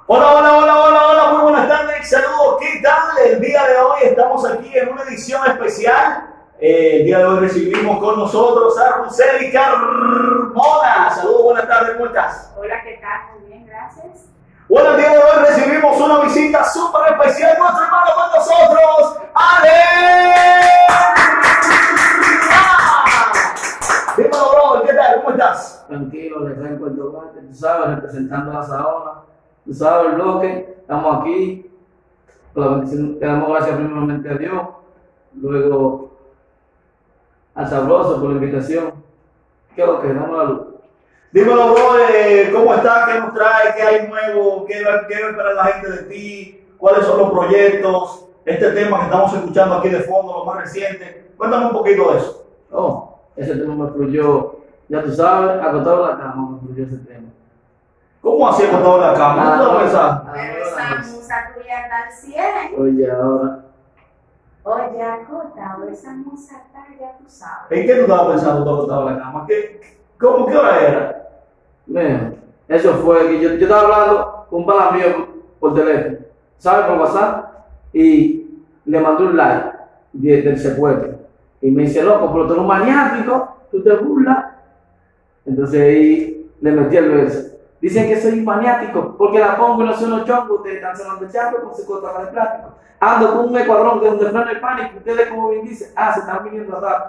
Hola, hola, hola, hola, hola, muy buenas tardes, saludos, ¿qué tal? El día de hoy estamos aquí en una edición especial. El día de hoy recibimos con nosotros a Roseli Carmona. Saludos, buenas tardes, ¿cómo estás? Hola, ¿qué tal? Muy bien, gracias. Bueno, el día de hoy recibimos una visita súper especial, nuestro hermano con nosotros, Ale. Dímelo, bro, ¿qué tal? ¿Cómo estás? Tranquilo, le traigo el tomate, tú sabes, representando a la Saona, tú sabes, el bloque, estamos aquí, con la bendición, le damos gracias primeramente a Dios, luego al Sabroso por la invitación. ¿Qué es lo que? Damos la luz. Dímelo, bro, ¿cómo estás? ¿Qué nos trae? ¿Qué hay nuevo? ¿Qué espera la gente de ti? ¿Cuáles son los proyectos? Este tema que estamos escuchando aquí de fondo, lo más reciente. Cuéntame un poquito de eso. Oh, ese tema me fluyó, ya tú sabes, acostado en la cama me fluyó ese tema. ¿Cómo así acostado en la cama? ¿No te lo pensás? Pero esa musa tuya está al 100. Oye, ahora, Oye, acotado, esa musa está, ya tú sabes. ¿En qué tú estabas pensando tú acostado en la cama? ¿Qué hora era? mira, eso fue que yo estaba hablando con un pana mío por teléfono, ¿sabes? Por WhatsApp, y le mandé un like del secuestro. Y me dice, loco, pero tú eres un maniático, tú te burlas. Entonces ahí le metí el verso. Dicen que soy maniático porque la pongo y no son los chongos, ustedes están sonando el charro con su cosa de plástico. Ando con un escuadrón de donde frena el pánico, ustedes como bien dicen, se están viniendo atrás.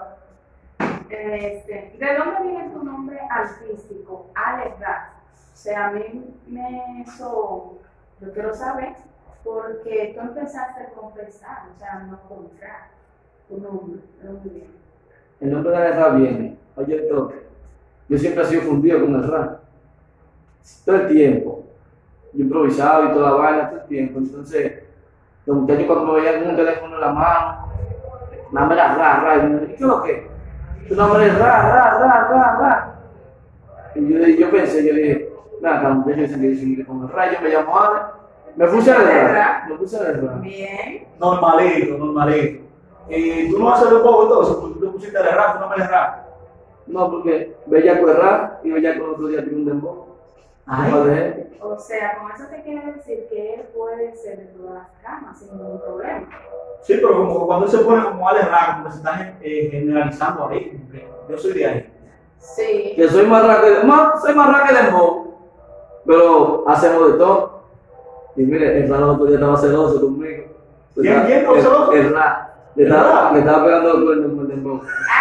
¿De dónde viene tu nombre artístico? Alex Rat. O sea, a mí yo quiero saber, porque tú empezaste a confesar, o sea, no comprar tu nombre, ¿de dónde viene? El nombre de la rap viene, oye el toque. Yo siempre he sido fundido con el rap. Todo el tiempo. Yo improvisaba y toda la vaina todo el tiempo. Entonces, los muchachos cuando me veían con un teléfono en la mano, nada me era ra. Y me decían, ¿qué es lo que? Tu nombre es ra. Y yo pensé, yo dije, nada, cada muchacho dicen que dicen que con el ra, yo me llamo Ale. Me puse a ra. Bien. Normalito. ¿Y tú no vas a hacer un poco de todo eso? Porque tú te pusiste de rap, tú no me eres rap. No, porque Bellaco es ra y Bellaco el otro día tiene un dembow. O sea, con eso te quiere decir que él puede ser de todas las camas sin ningún problema. Sí, pero como cuando él se pone como Ale rap, como que se está generalizando ahí. Como que yo soy de ahí. Sí. Que soy más ra que dembow, pero hacemos de todo. Y mire, el ra el otro día estaba celoso conmigo. ¿Quién estaba celoso? El ra. Le estaba pegando los cuernos con el dembow.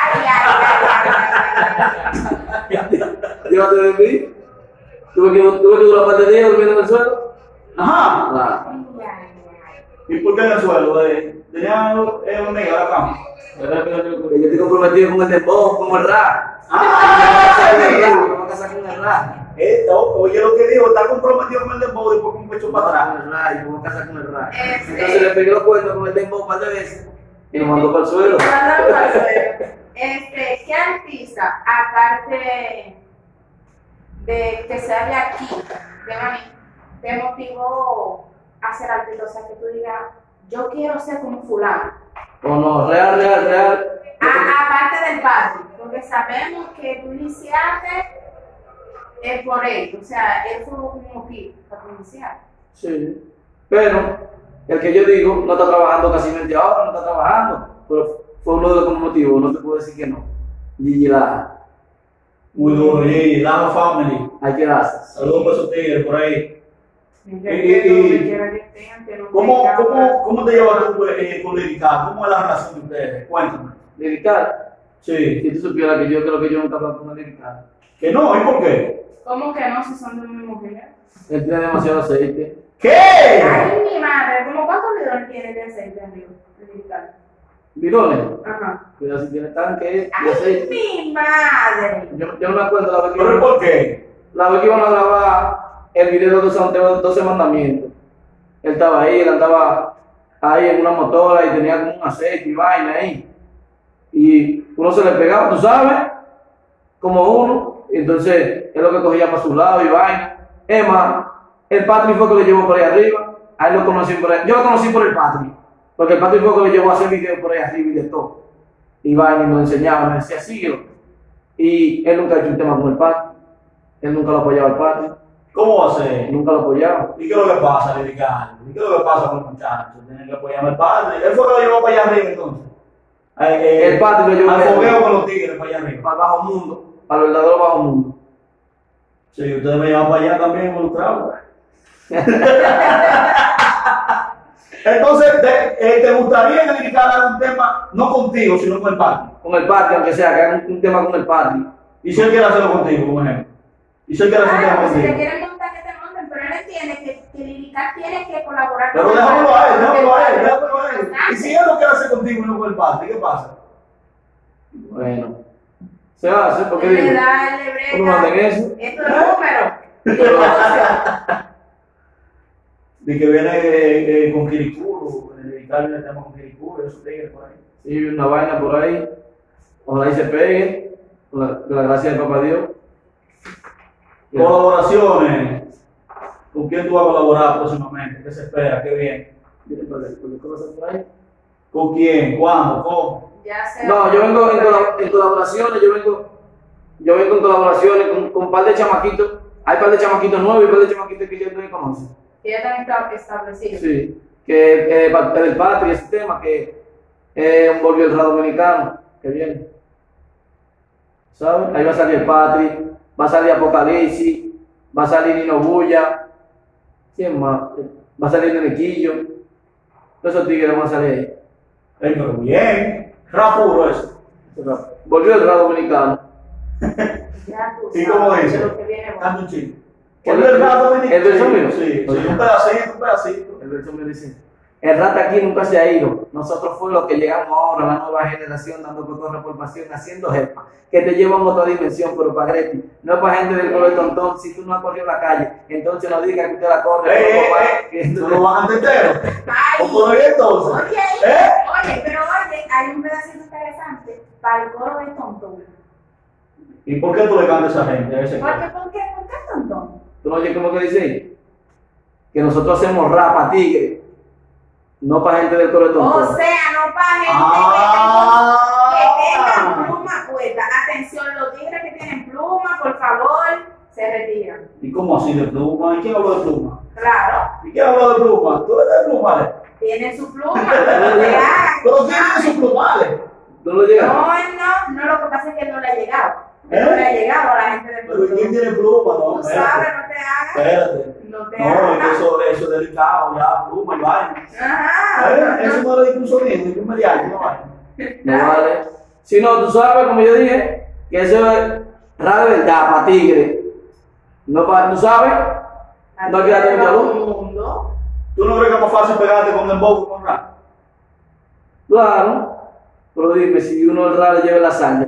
Llévate de mí. Tuve que durar parte de día durmiendo en el suelo. Ajá. ¿Y por qué en el suelo? ¿Tenía un negro a la cama? Yo estoy comprometido con el dembow, como el ra. Me voy a casar con el ra. Oye lo que dijo, está comprometido con el dembow y después con un pecho para atrás. Con el ra, y me voy a casar con el ra. Entonces le pegué los cuernos con el dembow un par de veces y lo mandó para el suelo. ¿Qué artista, aparte de que sea de aquí, de Maní, te motivó a ser artista? O sea, que tú digas, yo quiero ser como fulano. O no, real. Aparte del padre, porque sabemos que tú iniciaste por él, o sea, él fue un motivo para tu iniciar. Sí, pero el que yo digo no está trabajando casi 20 horas, no está trabajando, pero fue uno de los motivos, no te puedo decir que no. Gigi Laja. Muy duro, Gigi, Laja Family. Hay que darse. Saludos por esos tigres por ahí. ¿Cómo te llevas tú con Lirical? ¿Cómo es la relación de ustedes? Cuéntame. Lirical. Sí. Si tú supieras que yo creo que yo nunca hablo con una Lirical. ¿Que no? ¿Y por qué? ¿Cómo que no si son de mi mujer? Él tiene demasiado aceite. ¿Qué? Ay, mi madre, ¿cómo cuántos bidones tiene de aceite, amigo? Lirical. ¿Bidones? Ajá. Cuidado si tiene tanque de ¡Ay, aceite. mi madre! Yo no me acuerdo la vez que ¿Pero por qué? la vez que íbamos a grabar el video de los 12 mandamientos. Él estaba ahí, él andaba ahí en una motora y tenía como un aceite y vaina ahí. Y uno se le pegaba, tú sabes, como uno. Y entonces él lo que cogía para su lado y vaina. Es más, el Patri fue que lo llevó por ahí arriba. A él lo conocí por ahí. Yo lo conocí por el Patri. Porque el Patri fue que lo llevó a hacer videos por ahí arriba y de todo. Y vaina y me enseñaba, me decía, síguelo. Y él nunca ha hecho un tema con el Patri. Él nunca lo apoyaba al Patri. ¿Cómo va a ser? Nunca lo apoyamos. ¿Y qué es lo que pasa, Lirical? ¿Y qué es lo que pasa con el muchacho? Tienen que apoyarme al padre. Él fue que lo llevó para allá arriba entonces. El patio lo llevó al fogueo con los tigres para allá arriba. para el bajo mundo, para el verdadero bajo mundo. Sí, ustedes me llevan para allá también involucrados. Entonces, ¿te gustaría que Lirical haga un tema, no contigo, sino con el patio? Con el patio, aunque sea, que haga un tema con el patio. ¿Y si él quiere hacerlo contigo, por ejemplo? ¿Y si él quiere hacer un tema Claro, si contigo? te quieren montar, que te monten, pero él entiende que Lirical tiene que colaborar Pero con déjalo a él, el déjalo a él, patio. déjalo a él. ¿Y si él lo quiere hacer contigo y no con el patio? ¿Qué pasa? Bueno, se hace porque Él le digo, da, él le ¿cómo hacen brega. eso? Esto es número. Y negocio. De que viene con Kirikuru, Lirical viene el tema con Kirikuru, esos tigres por ahí. Sí, una vaina por ahí, ojalá y se pegue, con la gracia del Papá Dios. Colaboraciones. ¿Con quién tú vas a colaborar próximamente? ¿Qué se espera? ¿Qué bien? ¿Qué pasa por ahí? ¿Con quién? ¿Cuándo? ¿Cómo? Ya sea. No, yo vengo en colaboraciones, yo vengo en colaboraciones con un par de chamaquitos. Hay un par de chamaquitos nuevos y un par de chamaquitos que yo no conozco. Que ya también está establecido. Sí, que el patio y ese tema que volvió el rap dominicano, que viene. ¿Sabes? Ahí va a salir el Patri, va a salir Apocalipsis, va a salir Nino Bulla, ¿quién más? Va a salir Nenequillo, todos esos tigres van a salir ahí. Pero bien. Rap puro eso. Volvió el rap dominicano. Ya tú ¿Y sabes cómo de dice? lo que viene. Canta un chico. ¿El ¿El rap dominicano? el verso mío? Sí, Oye. un pedacito, un pedacito. El verso me dice, el rap aquí nunca se ha ido, nosotros fue lo que llegamos ahora, la nueva generación, dando cotorra por pasión, haciendo jefa, que te lleva a otra dimensión, pero para Greti, no es para gente del pueblo de Tontón, si tú no has corrido la calle, entonces no digas que usted la corre, ¿Tú lo vas a entero? Ay, ¿O por ahí entonces? oye, ¿Eh? oye, pero oye, hay un pedacito interesante para el coro de Tontón. ¿Y por qué tú le cantas a esa gente? A ese ¿Por qué Tontón? ¿Tú no oyes cómo que dice ahí? Que nosotros hacemos rap a tigre, no para gente del pueblo de O Tontón. sea, no para gente que tengan pluma puesta. Atención, los tigres que tienen pluma, por favor, se retiran. ¿Y cómo así de pluma? ¿Y quién habló de pluma? Claro, ¿Y quién habló de pluma? ¿Tú eres de plumales? tienen su pluma, no le hagan. ¿Pero quién tiene sus plumales? ¿Tú no lo llegas? No, lo que pasa es que no le ha llegado. No le ha llegado a la gente del ¿Pero quién pluma. tiene pluma? No, Tú sabes, no te hagas. Espérate. No te No, es que hagas. eso es delicado, ya, pluma y vaina. Ajá. Eso no era un sonido, ni un medial, no vaina. No vale. Si no, tú sabes, como yo dije, que eso es rap de verdad, para tigre. No para, tú sabes, no hay que darte mucha luz. Mundo. ¿Tú no crees que es más fácil pegarte con dembow que con rap? Claro, pero dime, si uno el rap le lleva la sangre.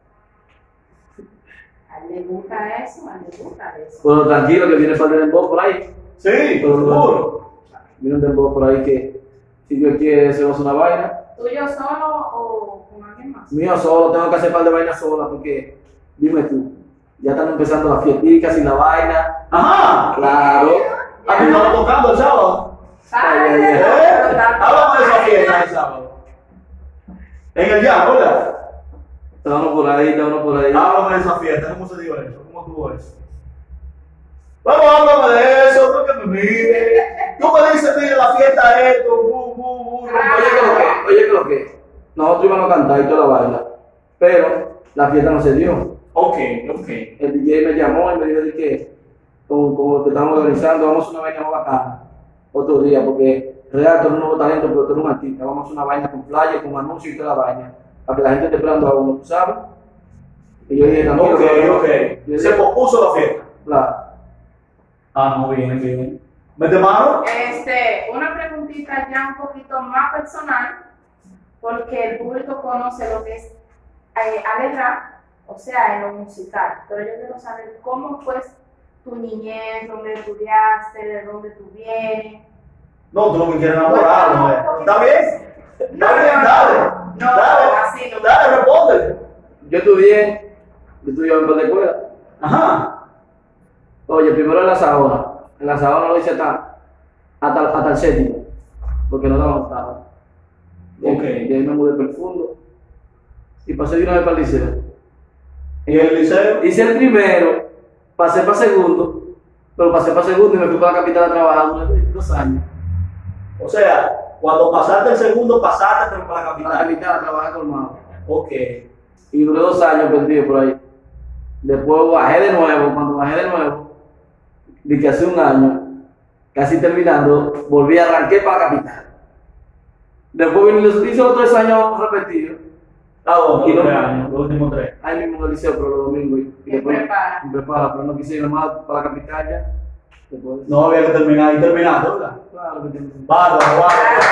A él le gusta eso, a él le gusta eso. Pero tranquilo que viene falta de dembow por ahí. Sí, seguro. Viene un dembow por ahí que, si Dios quiere, hacemos una vaina. ¿Tuyo solo o con alguien más? Mío solo, tengo que hacer un par de vainas sola porque, dime tú, ya están empezando las fiesticas y la vaina. Ajá. Claro. A mí me estaba tocando el sábado. Ay, ay, Háblame de esa fiesta el sábado. En el jam, ¿verdad? Está uno por ahí, está uno por ahí. Háblame de esa fiesta, ¿cómo se dio eso? ¿Cómo tuvo eso? Vamos, háblame de eso, no que me mire. Tú me dices, mire, la fiesta es esto, Oye, que lo que, nosotros íbamos a cantar y toda la vaina, pero la fiesta no se dio. Ok. El DJ me llamó y me dijo de que, como lo que estamos organizando, vamos a hacer una vaina más bacana otro día, porque real, tú eres un nuevo talento, pero tú eres un artista, vamos a hacer una vaina con playa, con anuncios y toda la vaina, para que la gente esté esperando a uno, ¿tú sabes? Y yo dije, tranquilo. Ok. Se pospuso la fiesta. Claro. Ah, no, bien. ¿Mete mano? Una preguntita ya un poquito más personal, porque el público conoce lo que es rap, o sea, en lo musical, pero yo quiero saber cómo fue tu niñez, dónde estudiaste, de dónde tú vienes. No, tú no me quieres enamorar, No, ¿no? ¿Está bien? Dale. No, así no. Dale, responde. Yo estudié en par de escuela. Ajá. Oye, primero en la Sahona. En la Sahona lo hice hasta el séptimo, porque no la gustaba. Ok. Y ahí me mudé para el fondo y pasé de una vez para el liceo. ¿Y el liceo? Hice el primero, pasé para segundo pero pasé para segundo y me fui para la capital a trabajar durante 2 años. O sea, cuando pasaste el segundo, pasaste pero para la Para la capital. capital a trabajar colmado. Ok. Y duré 2 años perdido por ahí. Después bajé de nuevo, cuando bajé de nuevo, de que hace 1 año, casi terminando, volví a arranqué para la capital. Después vine y hice los 3 años repetidos. Ah, bueno, Y no- 3 años, los últimos 3. Ahí mismo en el liceo, pero los domingos. Y Me después prepara. me prepara, pero no quise ir más para la capital ya. Después, No había que terminar y terminando, ¿verdad? claro que tengo. Bárbaro.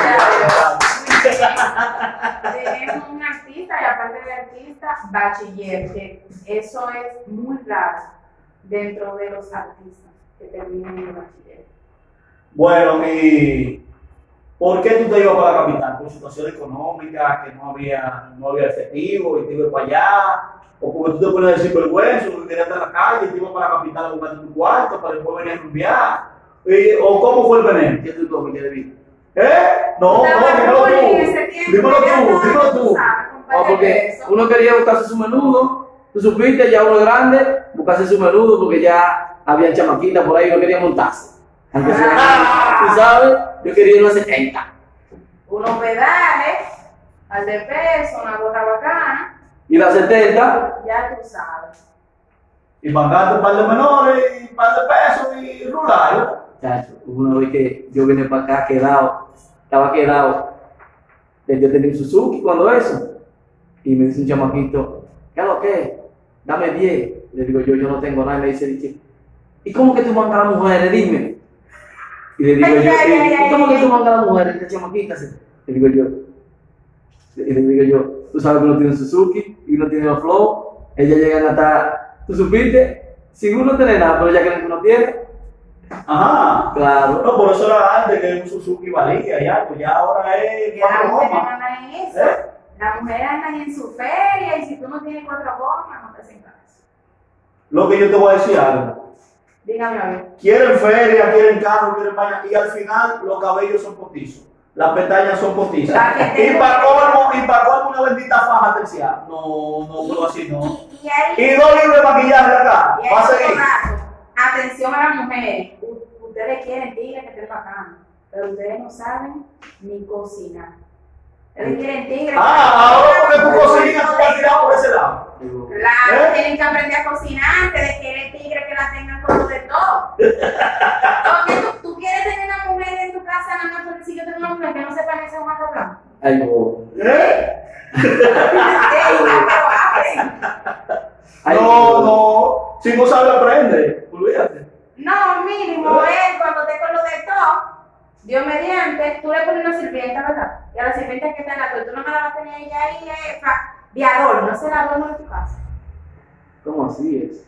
Tenemos un artista y aparte de artista, bachiller, que eso es muy raro dentro de los artistas que terminan el bachiller. Bueno, ¿y por qué tú te ibas para la capital? ¿Por situación económica, que no había efectivo y te ibas para allá? ¿O porque tú te pones a decir vergüenza, porque querías estar en la calle y te ibas para la capital a buscar tu cuarto para después venir a rumbear? ¿O cómo fue el veneno? ¿Qué tú comes? ¿Qué debí? No, dímelo No, tú. porque uno quería buscarse su menudo, tú supiste, ya uno grande, buscarse su menudo porque ya había chamaquitas por ahí, no quería montarse. Aunque sea, tú sabes, yo quería unos 70. Unos pedales, al de peso, una gorra bacana, Y las 70, ya tú sabes. Y pagarte un par de menores, y un par de pesos y rular. chacho, hubo una vez que yo vine para acá estaba quedado. Yo tenía un Suzuki cuando eso. Y me dice un chamaquito, ¿qué es lo que? Dame 10. Le digo yo no tengo nada. Y me dice, ¿y cómo que tú mandas a las mujeres? Dime. Y le digo yo, ¿y cómo que tú mandas a las mujeres? Esta chamaquita. Le digo yo, tú sabes que uno tiene un Suzuki y uno tiene los Flow. Ellas llegan hasta, tú supiste, sin uno tener nada, pero ya que ninguno tiene. Ajá. Claro. No, por eso era antes que un Suzuki valía ya, pues ya ahora es Ya las 4 mujeres gomas. andan en eso. ¿Eh? Las mujeres andan en su feria y si tú no tienes 4 gomas, no te hacen caso. Lo que yo te voy a decir algo. Dígame a ver. Quieren feria, quieren carro, quieren vaina, y al final los cabellos son postizos. Las pestañas son postizas. Y para colmo una bendita faja terciada. No, pero así no. Y ahí, Y 2 libros de maquillaje acá. y ahí Va a seguir. otro rato. Atención a las mujeres. Ustedes quieren tigres que estén bacanos, pero ustedes no saben ni cocinar. Ustedes quieren tigres. Ahora porque tú cocinas, tú vas a tirar por ese lado. Claro, tienen que aprender a cocinar. Ustedes quieren tigres que la tengan con lo de todo. Porque tú quieres tener una mujer en tu casa, nada más porque si yo tengo una mujer que no sepa ni hacer un arroz blanco. Ay, no. Ay, No. Si no sabe, aprende. Olvídate. No, mínimo es cuando esté con lo de todo. Dios mediante, tú le pones una sirvienta, ¿verdad? Y a la sirvienta que está en la tú no me la vas a tener ella ahí de adorno, no se la adorno de tu casa. ¿Cómo así es?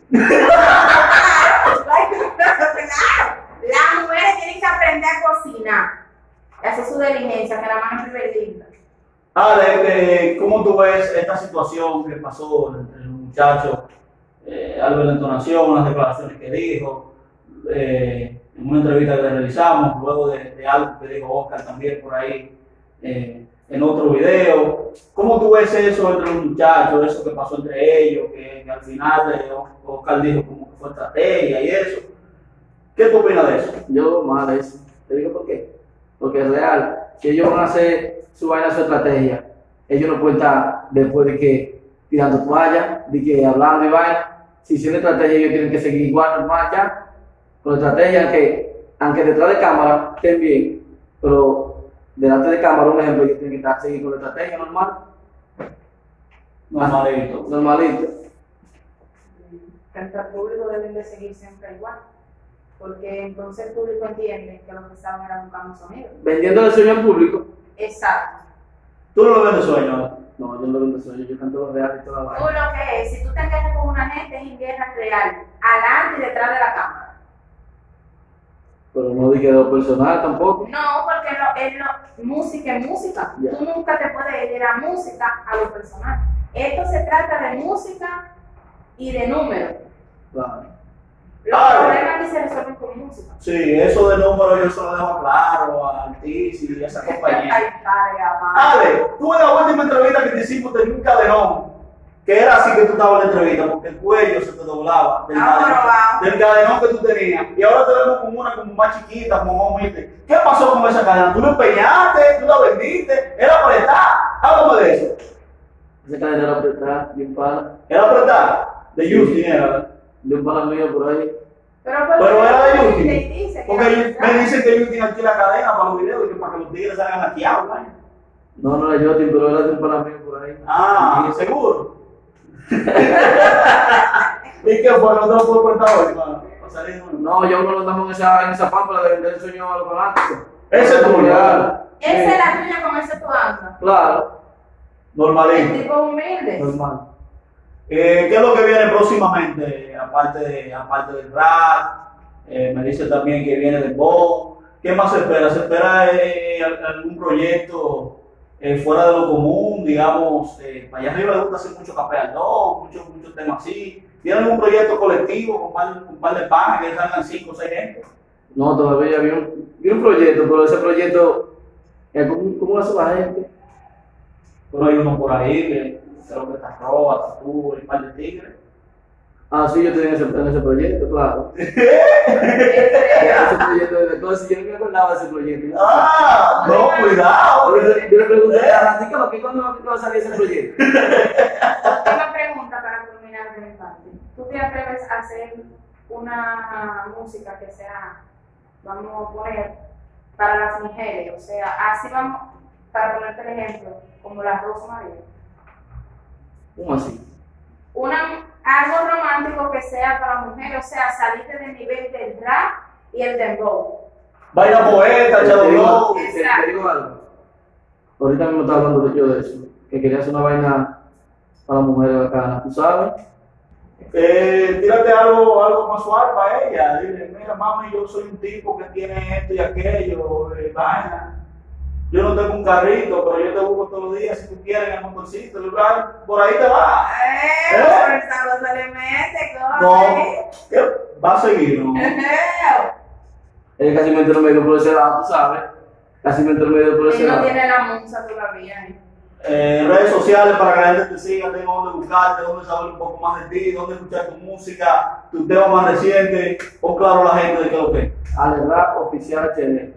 Claro, las mujeres tienen que aprender a cocinar, a hacer su diligencia, que la mano es pervertida. Ale, ¿cómo tú ves esta situación que pasó entre el muchacho, algo de la entonación, las declaraciones que dijo, en una entrevista que le realizamos, luego de algo que dijo Oscar también por ahí, en otro video? ¿Cómo tú ves eso entre los muchachos, eso que pasó entre ellos, que al final Oscar dijo como que fue estrategia y eso? ¿Qué tú opinas de eso? Yo mal eso. Te digo por qué. Porque es real. Que ellos van a hacer su vaina, su estrategia. Ellos no pueden estar después de que tirando toalla, de que hablando y vaina. Si hicieron estrategia, ellos tienen que seguir igual, normal ya. Con estrategia, aunque detrás de cámara estén bien, pero delante de cámara, un ejemplo, ellos tienen que seguir con la estrategia normal. Normalito. Normalito. Frente al público deben de seguir siempre igual, porque entonces el público entiende que lo que estaban era buscando sonido. Vendiendo el sueño al público. Exacto. ¿Tú no lo ves de sueño? No, yo no vendo sueño, yo canto lo real y toda la Tú vaina. lo que es, si tú te engañas con una gente es en guerra real, adelante y detrás de la cámara. Pero no dije lo personal tampoco. No, porque música es música. Ya. Tú nunca te puedes ir de la música a lo personal. Esto se trata de música y de números. Claro. Los Claro. problemas que se resuelven con música. Sí, eso de número yo se lo dejo claro a Artis y a esa compañía. Ay, padre, amado. Ale, tú en la última entrevista que te hicimos tenías un cadenón que era así que tú estabas en la entrevista, porque el cuello se te doblaba del cadenón que tú tenías. Y ahora te vemos como una como más chiquita, como más humilde. ¿Qué pasó con esa cadena? ¿Tú la empeñaste? ¿Tú la vendiste? ¿Era apretada? Háblame de eso. Esa cadena era apretada, bien pana. ¿Era apretada? De Justin era. De un pana mío por ahí. Pero era de Justin. Porque me dicen que Justin alquila cadena para los videos y que para que los tigres salgan hackeados, ¿no? No, no era Justin, pero era de un pana mío por ahí. Ah, seguro. ¿Y qué fue? ¿No te lo puedo contar hoy, hermano? No, yo no andamos en esa pámpara de vender el sueño a los fanáticos. Ese es tu lugar. Esa es la tuya, con ese tú andas. Claro. El Normalito. tipo humilde. Normal. ¿Qué es lo que viene próximamente? Aparte del rap, me dice también que viene del boom. ¿Qué más se espera? ¿Se espera algún proyecto fuera de lo común? Digamos, para allá arriba le gusta hacer mucho café al dos, muchos temas así. ¿Tiene algún proyecto colectivo con un par de panas que salgan 5 o 6 gente? No, todavía vi un proyecto, pero ese proyecto, ¿cómo hace la gente? Pero hay uno por ahí que creo que está Roba, Tatú, un par de tigres. Ah, sí, yo estoy en ese proyecto, claro. Ese proyecto de cosas, yo no me acordaba de ese proyecto. Ah, no, cuidado. Yo le pregunté a Randy, ¿cuándo va a salir ese proyecto? Una pregunta para culminar de mi parte. ¿Tú te atreves a hacer una música que sea, vamos a poner, para las mujeres? O sea, así vamos, para ponerte el ejemplo, como la Rosa María. ¿Cómo así? Algo romántico que sea para la mujer, o sea, salirte del nivel del rap y el dembow. Vaina poeta, Te digo Exacto. algo. Ahorita mismo estaba hablando de eso, que quería hacer una vaina para mujeres bacanas, ¿tú sabes? Tírate algo más suave para ella. Dile, mira, mami, yo soy un tipo que tiene esto y aquello, vaina. Yo no tengo un carrito, pero yo te busco todos los días si tú quieres en el motorcito. Por ahí te va. Por el sabor se le mete, No, coge. ¿qué? Va a seguir, ¿no? Ella casi me entró medio por ese lado, tú sabes. Casi me entró medio por ese Él no lado. tiene la musa todavía. Redes sociales para que la gente te siga, tengo dónde buscarte, dónde saber un poco más de ti, dónde escuchar tu música, tu tema más reciente. Pon claro a la gente de qué es lo que es. Ale Rap Oficial HD.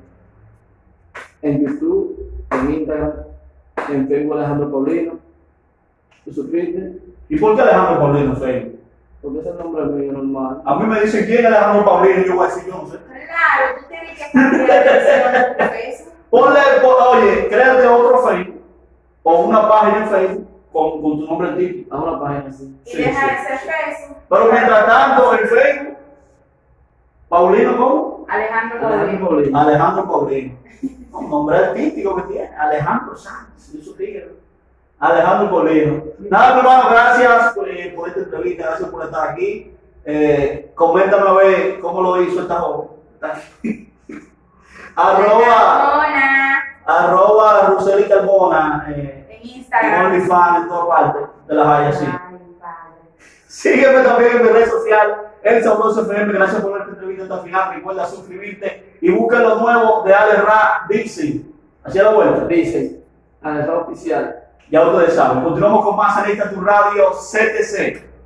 En YouTube, en Instagram, en Facebook Alejandro Paulino. ¿Te suscribiste? ¿Y por qué Alejandro Paulino en Facebook? Porque ese es el nombre mío normal. A mí me dicen quién es Alejandro Paulino y yo voy a decir yo no sé. Claro, tú tienes que cambiar la versión de tu Facebook. Oye, créate otro Facebook o una página en Facebook con tu nombre típico. Haz una página así. Y Sí, deja sí. ese Facebook. Pero mientras tanto, en Facebook, Paulino, ¿cómo? Alejandro Alejandro Paulino. Paulino. Alejandro Paulino. Un nombre artístico que tiene, Alejandro Sánchez, de su tigre. Alejandro Paulino. Nada, mi hermano, gracias por esta entrevista, gracias por estar aquí. Coméntame a ver cómo lo hizo esta joven. arroba Ruseli Carbona, En en Instagram. OnlyFans, en todas partes de las hay así. Ay, padre. Sígueme también en mi red social, El Sabroso FM. Gracias por ver esta entrevista hasta el final. Recuerda suscribirte y busca lo nuevo de Ale Ra Dixie. Hacia la vuelta. Dice, Ale Rap Oficial. Ya ustedes saben. Continuamos con más en esta tu radio CTC.